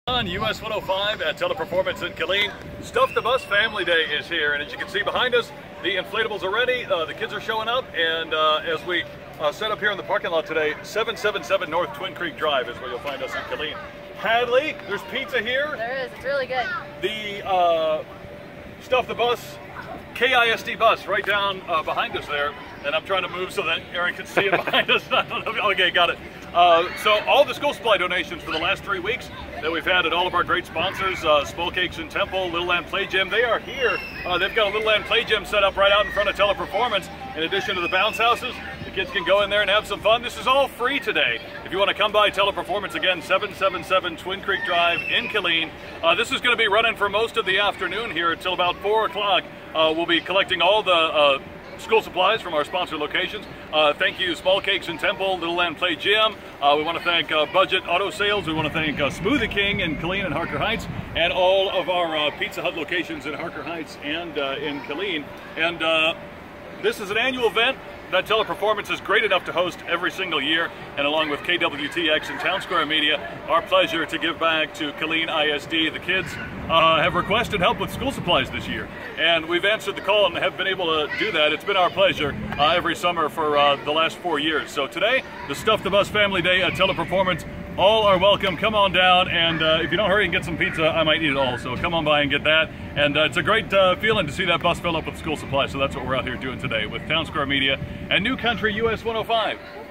On US 105 at Teleperformance in Killeen, Stuff the Bus Family Day is here, and as you can see behind us, the inflatables are ready, the kids are showing up, and as we set up here in the parking lot today, 777 North Twin Creek Drive is where you'll find us in Killeen. Hadley, there's pizza here. There is, it's really good. The Stuff the Bus KISD bus right down behind us there, and I'm trying to move so that Aaron can see it behind us. I don't know. Okay, got it. So all the school supply donations for the last 3 weeks that we've had at all of our great sponsors, Small Cakes and Temple, Little Land Play Gym, they are here. They've got a Little Land Play Gym set up right out in front of Teleperformance. In addition to the bounce houses, the kids can go in there and have some fun. This is all free today. If you want to come by Teleperformance, again, 777 Twin Creek Drive in Killeen. This is going to be running for most of the afternoon here until about 4 o'clock. We'll be collecting all the school supplies from our sponsor locations. Thank you, Small Cakes and Temple, Little Land Play Gym. We want to thank Budget Auto Sales. We want to thank Smoothie King in Killeen and Harker Heights, and all of our Pizza Hut locations in Harker Heights and in Killeen. And this is an annual event that Teleperformance is great enough to host every single year, and along with KWTX and Town Square Media, our pleasure to give back to Killeen ISD. The kids have requested help with school supplies this year, and we've answered the call and have been able to do that. It's been our pleasure every summer for the last 4 years. So today, the Stuff the Bus Family Day at Teleperformance. All are welcome. Come on down, and if you don't hurry and get some pizza, I might eat it all. So come on by and get that. And it's a great feeling to see that bus fill up with school supplies. So that's what we're out here doing today with Town Square Media and New Country US 105.